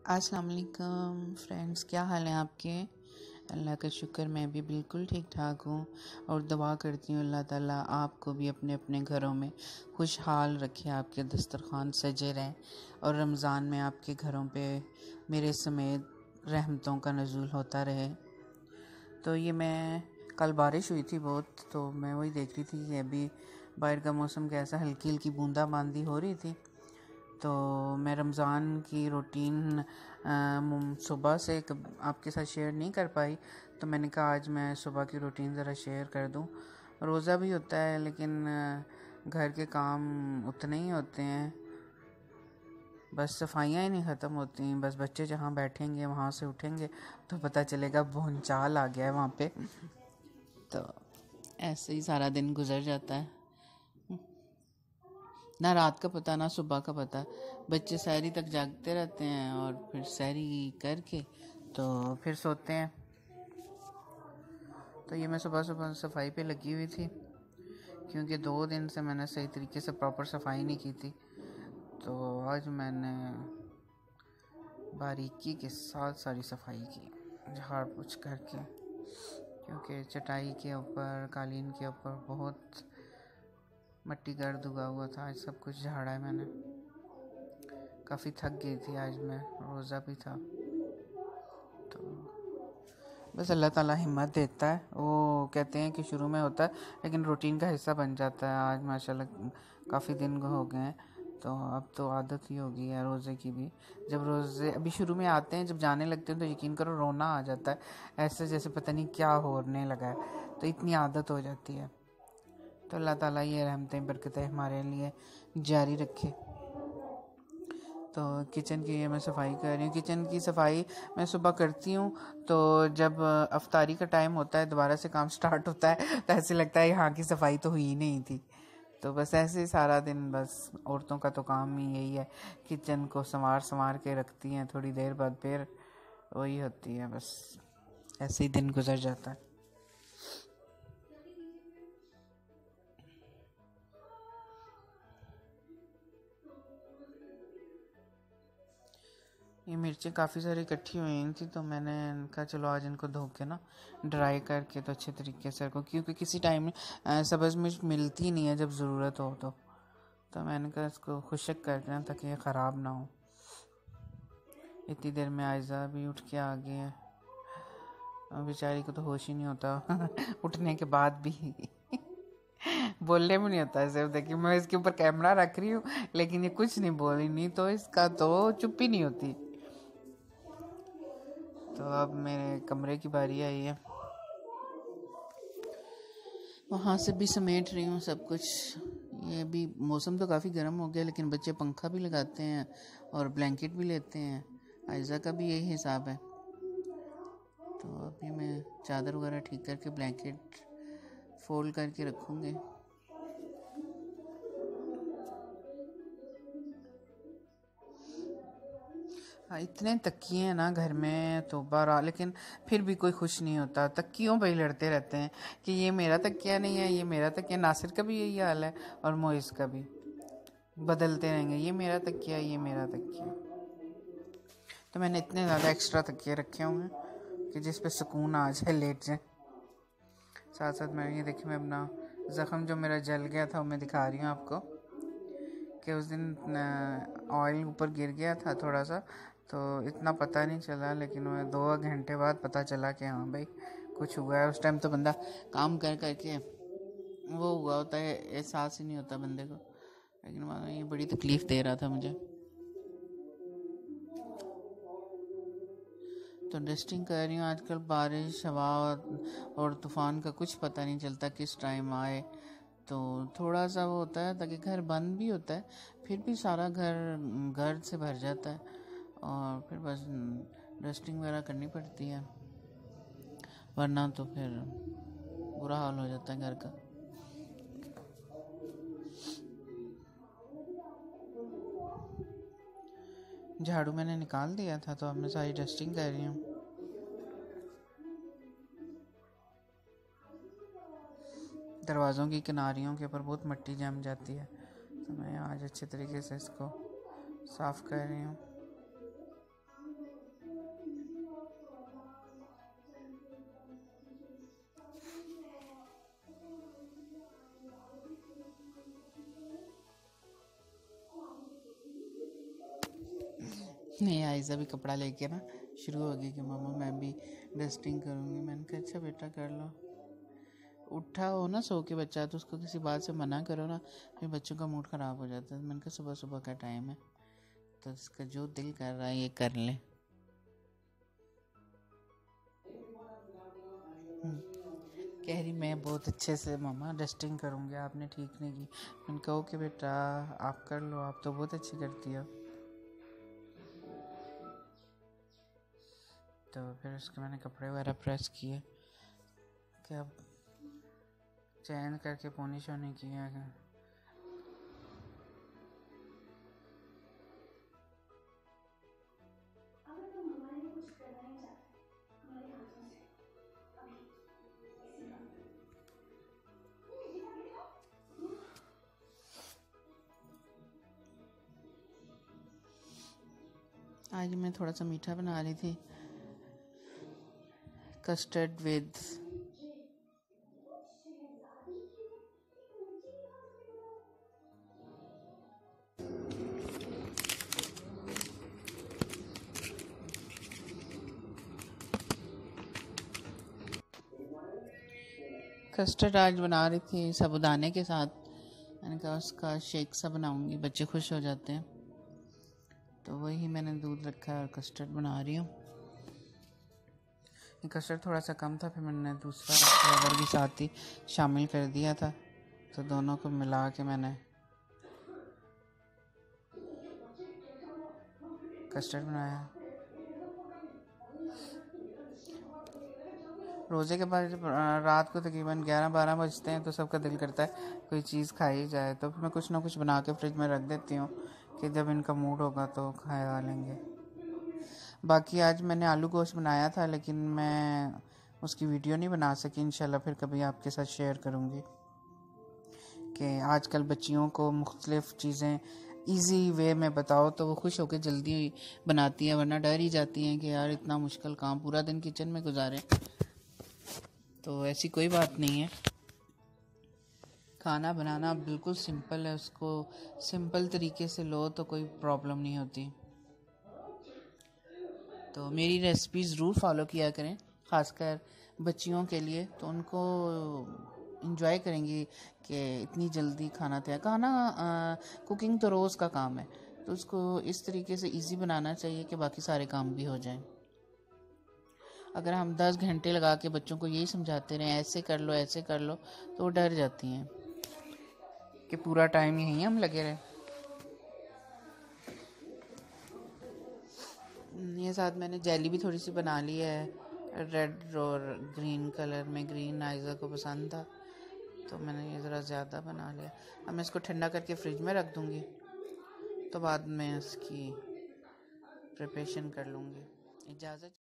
अस्सलाम वालेकुम फ्रेंड्स, क्या हाल है आपके। अल्लाह का शुक्र मैं भी बिल्कुल ठीक ठाक हूँ और दुआ करती हूँ अल्लाह ताला आपको भी अपने अपने घरों में खुशहाल रखे, आपके दस्तरखान सजे रहें और रमज़ान में आपके घरों पे मेरे समेत रहमतों का नज़ूल होता रहे। तो ये मैं कल बारिश हुई थी बहुत, तो मैं वही देख रही थी कि अभी बाहर का मौसम कैसा, हल्की हल्की बूंदाबांदी हो रही थी। तो मैं रमज़ान की रूटीन सुबह से आपके साथ शेयर नहीं कर पाई, तो मैंने कहा आज मैं सुबह की रूटीन ज़रा शेयर कर दूं। रोज़ा भी होता है लेकिन घर के काम उतने ही होते हैं, बस सफाइयाँ ही नहीं ख़त्म होती। बस बच्चे जहाँ बैठेंगे वहाँ से उठेंगे तो पता चलेगा भूचाल आ गया है वहाँ पे। तो ऐसे ही सारा दिन गुजर जाता है, ना रात का पता ना सुबह का पता। बच्चे सहरी तक जागते रहते हैं और फिर सहरी करके तो फिर सोते हैं। तो ये मैं सुबह सुबह सफाई पे लगी हुई थी क्योंकि 2 दिन से मैंने सही तरीके से प्रॉपर सफाई नहीं की थी। तो आज मैंने बारीकी के साथ सारी सफाई की, झाड़ पोछ करके, क्योंकि चटाई के ऊपर कालीन के ऊपर बहुत मट्टी गर्द उगा हुआ था। आज सब कुछ झाड़ा है मैंने। काफ़ी थक गई थी आज मैं, रोज़ा भी था। तो बस अल्लाह ताला हिम्मत देता है। वो कहते हैं कि शुरू में होता है लेकिन रूटीन का हिस्सा बन जाता है। आज माशाल्लाह काफ़ी दिन हो गए हैं, तो अब तो आदत ही हो गई है रोज़े की भी। जब रोज़े अभी शुरू में आते हैं, जब जाने लगते हैं तो यकीन करो रोना आ जाता है, ऐसे जैसे पता नहीं क्या होने लगा है। तो इतनी आदत हो जाती है। तो अल्लाह ताला ये रहमतें बरकतें हमारे लिए जारी रखे। तो किचन की मैं सफाई कर रही हूँ। किचन की सफाई मैं सुबह करती हूँ, तो जब अफ्तारी का टाइम होता है दोबारा से काम स्टार्ट होता है तो ऐसे लगता है यहाँ की सफाई तो हुई ही नहीं थी। तो बस ऐसे ही सारा दिन, बस औरतों का तो काम ही यही है, किचन को संवार के रखती हैं, थोड़ी देर बाद फिर वही होती है। बस ऐसे ही दिन गुजर जाता है। ये मिर्चें काफ़ी सारी इकट्ठी हुई थी, तो मैंने कहा चलो आज इनको धो के ना ड्राई करके तो अच्छे तरीके से रखो, क्योंकि किसी टाइम सब्ज़ मिर्च मिलती नहीं है जब ज़रूरत हो। तो मैंने कहा इसको खुशक कर देना ताकि ये ख़राब ना हो। इतनी देर में आयज़ा भी उठ के आ गई है, बेचारी को तो होश ही नहीं होता उठने के बाद भी बोलने में नहीं होता है। सिर्फ देखिए मैं इसके ऊपर कैमरा रख रही हूँ लेकिन ये कुछ नहीं बोल रही, नहीं तो इसका तो चुप ही नहीं होती। तो अब मेरे कमरे की बारी आई है, वहाँ से भी समेट रही हूँ सब कुछ। ये भी मौसम तो काफ़ी गर्म हो गया लेकिन बच्चे पंखा भी लगाते हैं और ब्लैंकेट भी लेते हैं। आयज़ा का भी यही हिसाब है। तो अभी मैं चादर वगैरह ठीक करके ब्लैंकेट फोल्ड करके रखूँगी। हाँ, इतने तकिए हैं ना घर में तो बारह, लेकिन फिर भी कोई खुश नहीं होता। तकियों पे ही लड़ते रहते हैं कि ये मेरा तकिया नहीं है, ये मेरा तकिया। नासिर का भी यही हाल है और मोइस का भी, बदलते रहेंगे, ये मेरा तकिया, ये मेरा तकिया। तो मैंने इतने ज़्यादा एक्स्ट्रा तकिए रखे हुए हैं कि जिस पे सुकून आ जाए, लेट जाए। साथ साथ मैं ये देखिए, मैं अपना ज़ख़म जो मेरा जल गया था वो मैं दिखा रही हूँ आपको, कि उस दिन ऑयल ऊपर गिर गया था थोड़ा सा, तो इतना पता नहीं चला, लेकिन मैं 2 घंटे बाद पता चला कि हाँ भाई कुछ हुआ है। उस टाइम तो बंदा काम कर करके वो हुआ होता है, एहसास ही नहीं होता बंदे को, लेकिन मानो ये बड़ी तकलीफ़ दे रहा था मुझे। तो डस्टिंग कर रही हूँ। आजकल बारिश, हवा और तूफ़ान का कुछ पता नहीं चलता किस टाइम आए, तो थोड़ा सा वो होता है ताकि घर बंद भी होता है, फिर भी सारा घर गर्द से भर जाता है और फिर बस डस्टिंग वगैरह करनी पड़ती है, वरना तो फिर बुरा हाल हो जाता है घर का। झाड़ू मैंने निकाल दिया था, तो अब मैं सारी डस्टिंग कर रही हूँ। दरवाज़ों की किनारियों के ऊपर बहुत मिट्टी जम जाती है, तो मैं आज अच्छे तरीके से इसको साफ़ कर रही हूँ। नहीं, आयज़ा भी कपड़ा लेके ना शुरू हो गई कि मम्मा मैं भी डस्टिंग करूँगी। मैंने कहा अच्छा बेटा कर लो। उठा हो ना सो के बच्चा तो उसको किसी बात से मना करो ना, फिर बच्चों का मूड ख़राब हो जाता है। मैंने कहा सुबह सुबह का टाइम है तो इसका जो दिल कर रहा है ये कर ले। कह रही मैं बहुत अच्छे से मम्मा डस्टिंग करूँगी, आपने ठीक नहीं की। मैंने कहा ओके बेटा आप कर लो, आप तो बहुत अच्छी करती हो। तो फिर उसके मैंने कपड़े वगैरह प्रेस किए कि अब चैन करके पोनी शोनी किया। आज मैं थोड़ा सा मीठा बना रही थी, कस्टर्ड विद कस्टर्ड आज बना रही थी साबुदाने के साथ। मैंने कहा उसका शेक सा बनाऊंगी, बच्चे खुश हो जाते हैं। तो वही मैंने दूध रखा है और कस्टर्ड बना रही हूँ। कस्टर्ड थोड़ा सा कम था, फिर मैंने दूसरा फ्लेवर भी साथ ही शामिल कर दिया था, तो दोनों को मिला के मैंने कस्टर्ड बनाया। रोज़े के बाद जब रात को तकरीबन 11-12 बजते हैं तो सबका दिल करता है कोई चीज़ खाई जाए, तो फिर मैं कुछ ना कुछ बना के फ्रिज में रख देती हूँ कि जब इनका मूड होगा तो खा लेंगे। बाकी आज मैंने आलू गोश्त बनाया था, लेकिन मैं उसकी वीडियो नहीं बना सकी। इंशाल्लाह फिर कभी आपके साथ शेयर करूँगी कि आजकल बच्चियों को मुख्तलिफ़ चीज़ें इजी वे में बताओ तो वो खुश होकर जल्दी बनाती हैं, वरना डर ही जाती हैं कि यार इतना मुश्किल काम पूरा दिन किचन में गुजारें। तो ऐसी कोई बात नहीं है, खाना बनाना बिल्कुल सिंपल है, उसको सिंपल तरीके से लो तो कोई प्रॉब्लम नहीं होती। तो मेरी रेसिपी ज़रूर फॉलो किया करें, ख़ासकर बच्चियों के लिए, तो उनको इंजॉय करेंगी कि इतनी जल्दी खाना तैयार। कुकिंग तो रोज़ का काम है, तो उसको इस तरीके से इजी बनाना चाहिए कि बाकी सारे काम भी हो जाएं। अगर हम 10 घंटे लगा के बच्चों को यही समझाते रहें ऐसे कर लो, तो वो डर जाती हैं कि पूरा टाइम यहीं हम लगे रहें। ये साथ मैंने जेली भी थोड़ी सी बना ली है, रेड और ग्रीन कलर में। ग्रीन आयज़ा को पसंद था तो मैंने ये ज़रा ज़्यादा बना लिया। अब मैं इसको ठंडा करके फ्रिज में रख दूँगी, तो बाद में इसकी प्रिपरेशन कर लूँगी। इजाज़त।